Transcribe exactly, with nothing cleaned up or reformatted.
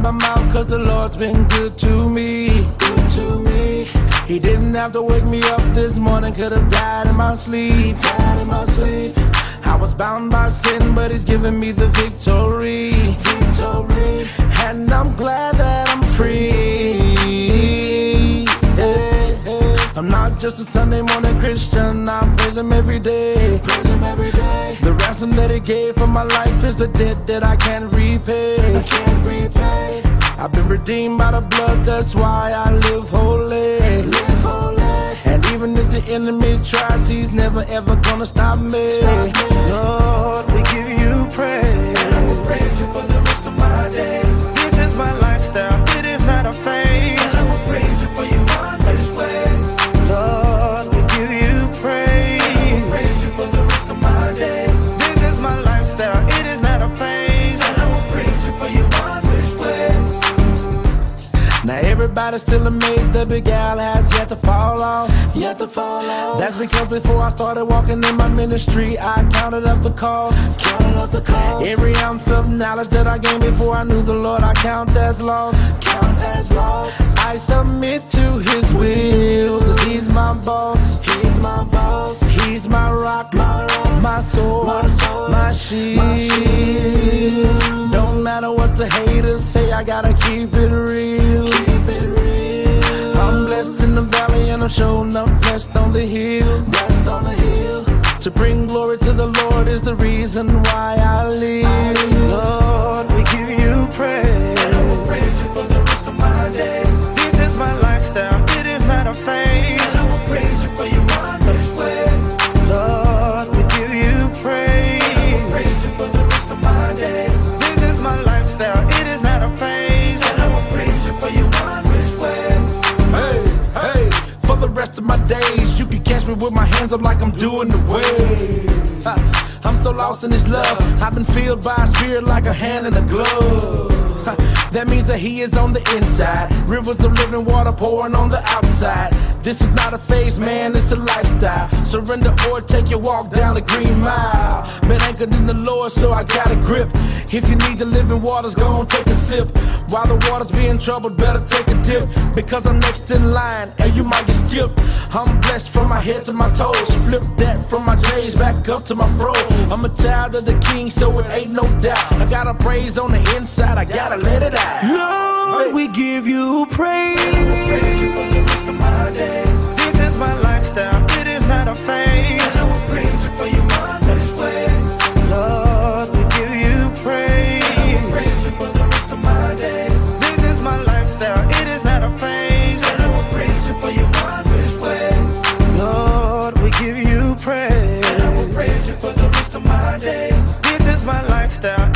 my mouth, cause the Lord's been good to me. Good to me. He didn't have to wake me up this morning, could have died in my sleep. Died in my sleep. I was bound by sin, but he's given me the victory. Victory. And I'm glad that I'm free. Hey, hey. I'm not just a Sunday morning Christian, I praise him every day. Praise him every day. The ransom that he gave for my life is a debt that I can't repay. I can't repay. I've been redeemed by the blood, that's why I live holy. Live holy. And even if the enemy tries, he's never ever gonna stop me. Stop me. Lord, we give you praise. And I will praise you for the rest of my days. This is my lifestyle, it is not a phase. And I will praise you for your wondrous ways. Lord, we give you praise. And I will praise you for the rest of my days. This is my lifestyle, it is not a phase. And I will praise you for your wondrous ways. Now everybody's still amazed the Big Al has yet to fall off. Yet to fall off. That's because before I started walking in my ministry, I counted up the cost. Counted up the cost. Every ounce of knowledge that I gained before I knew the Lord, I count as lost. Count as lost. I submit to his will, cause he's my boss. He's my boss. He's my rock, my, rock, my sword, my, sword, my shield. My shield. Don't matter what the haters say, I gotta keep it real. Keep it real. I'm blessed in the valley and I'm showing up blessed on the hill. Blessed on the hill. To bring glory to the Lord is the reason why I live. Lord, we give you praise. And I will praise you for the rest of my days. This is my lifestyle, it is not a phase. And I will praise you for your wondrous ways. Lord, we give you praise. And I will praise you for the rest of my days. This is my lifestyle, it is not a phase. And I will praise you for your wondrous ways. Hey, hey, for the rest of my days, you can catch me with my hands up like I'm doing the wave. I'm so lost in his love, I've been filled by a spirit like a hand in a glove. That means that he is on the inside, rivers of living water pouring on the outside. This is not a phase, man, it's a lifestyle. Surrender or take your walk down the green mile. Been anchored in the Lord, so I got a grip. If you need the living waters, go on, take a sip. While the water's being troubled, better take a dip. Because I'm next in line, and you might get skipped. I'm blessed from my head to my toes. Flip that from my J's back up to my fro. I'm a child of the king, so it ain't no doubt. I got a praise on the inside, I gotta let it out. Lord, we give you praise. Praise you for the rest of my days. This is my lifestyle, it is not a phase. And I will praise you for your wondrous ways. Lord, we give you praise. And I will praise you for the rest of my days. This is my lifestyle, it is not a phase. And I will praise you for your wondrous ways. Lord, we give you praise. And I will praise you for the rest of my days. This is my lifestyle,